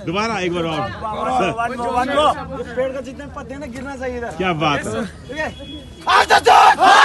दोबारा एक बार और। पेड़ का जितने पत्ते हैं ना गिरना चाहिए था। क्या बात है।